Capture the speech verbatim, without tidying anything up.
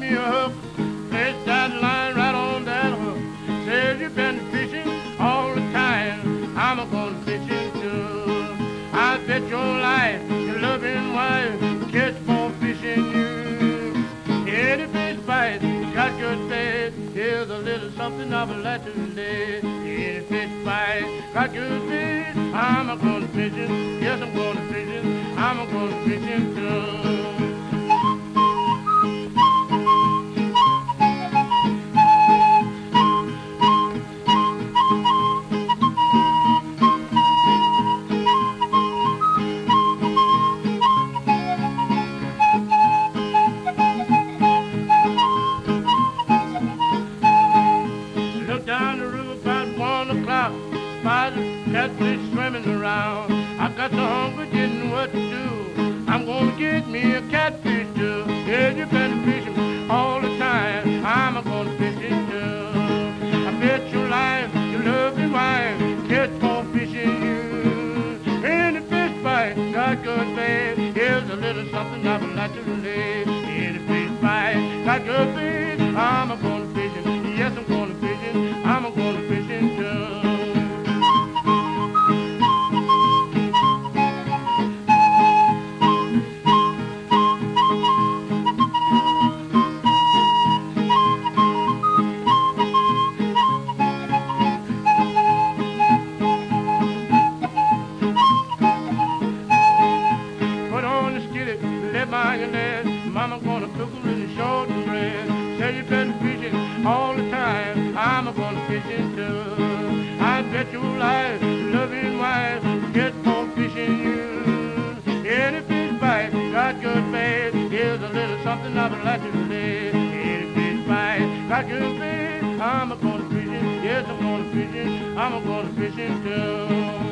me a hook. Place that line right on that hook. Says you've been fishing all the time. I'm a gonna fishing too. I bet your life, your loving wife, catch more fishing you. Any fish bite, got good bait. Here's a little something I would like to lay. Any fish bite, got good bait. I'm a gonna fishing. Yes, I'm gonna fishing. I'm a gonna fishing too. Down the river about one o'clock, spider catfish swimming around. I got so hungry, didn't know what to do. I'm gonna get me a catfish too. Yeah, you've been fishing all the time. I'm gonna fish it too. I bet your life, your loving wife, catch more fishing you. Any fish bite, got good bait. Here's a little something I would like to lay. Any fish bite, got good bait. I'm gonna fish it. Yes, I'm gonna fish it. I'm a gonna fishing too. Put on the skillet, let mayonnaise. Mama gonna cook a little short and bread. Say you been fishing all the time. I'm a gonna fishing too. I bet your life, loving wife, get more fishing you. Any fish bite, got good bait. Here's a little something I would like to lay. Any fish bite, got good bait. I'm a gonna fishing. Yes, I'm gonna fishing. I'm a gonna fishing too.